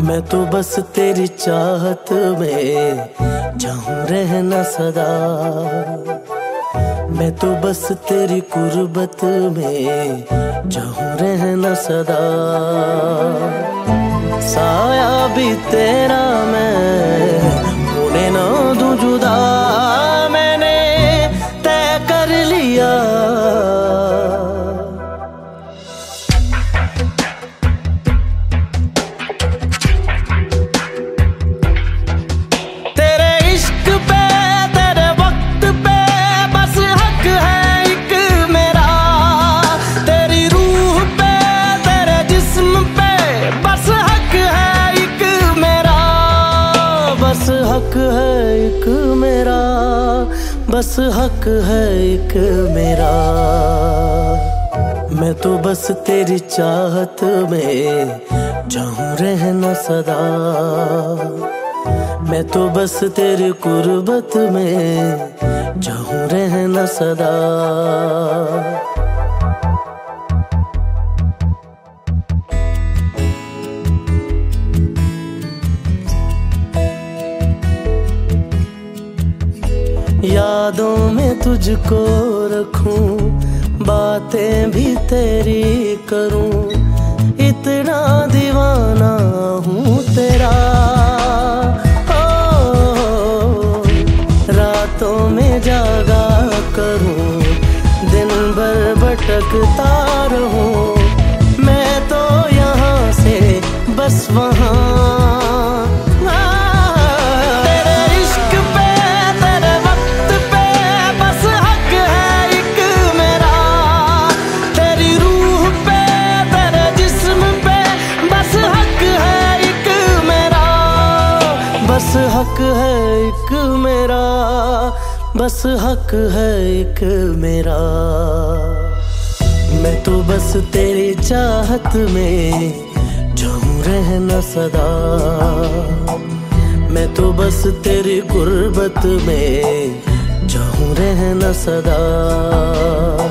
मैं तो बस तेरी चाहत में चाहूं रहना सदा। मैं तो बस तेरी कुर्बत में चाहूं रहना सदा। साया भी तेरा मैं होने ना दूं जुदा। मैंने तय कर लिया हक है एक मेरा, बस हक है एक मेरा। मैं तो बस तेरी चाहत में चाहूं रहना सदा। मैं तो बस तेरी कुर्बत में चाहूं रहना सदा। यादों में तुझको रखूं, बातें भी तेरी करूं। इतना दीवाना हूँ तेरा। ओ, रातों में जागा करूं, दिन भर भटकता रहूं। मैं तो यहाँ से बस वहाँ। बस हक है एक मेरा, बस हक है एक मेरा। मैं तो बस तेरी चाहत में चाहूं रहना सदा। मैं तो बस तेरी गुर्बत में चाहूं रहना सदा।